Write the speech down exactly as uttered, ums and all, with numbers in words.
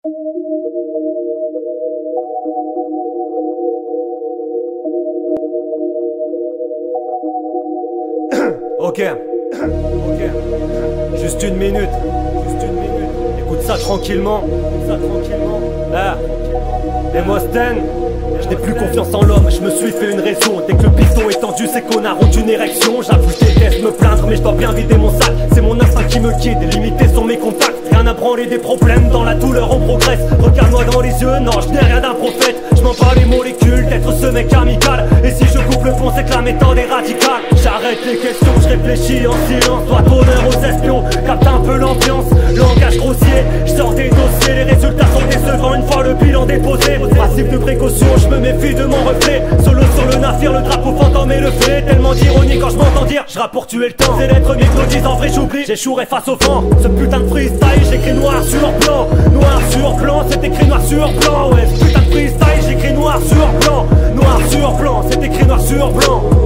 Ok, ok, juste une minute, juste une minute. Écoute ça tranquillement, écoute ça tranquillement. Ah, Demosthène, je n'ai plus confiance en l'homme, je me suis fait une raison. Dès que le piston est tendu, c'est qu'on a rendu une érection. J'avoue, je déteste me plaindre, mais je dois bien vider mon sac. C'est mon instinct qui me guide, limité sont mes contacts. Rien à branler des problèmes, dans la douleur on progresse. Regarde-moi dans les yeux, non, je n'ai rien d'un prophète. Je m'en bats les molécules, d'être ce mec amical. Et si je coupe le pont, c'est que la méthode est radicale. J'arrête les questions, je réfléchis en silence. Dois honneur aux espions, capte un peu l'ambiance. Langage grossier, je sors des dossiers. Les résultats sont décevants une fois le bilan déposé. Principe de précaution, je me méfie de mon reflet. Solo sur le navire, le drapeau fantôme et le fait. Tellement d'ironie quand je m'entends dire, je rappe pour tuer le temps. Ces lettres m'hypnotisent, en vrai j'oublie, j'échouerai face au vent. Ce putain de freestyle, j'écris noir sur blanc. Noir sur blanc, c'est écrit noir sur blanc. Ouais, ce putain de freestyle, j'écris noir sur blanc. Noir sur blanc, c'est écrit noir sur blanc.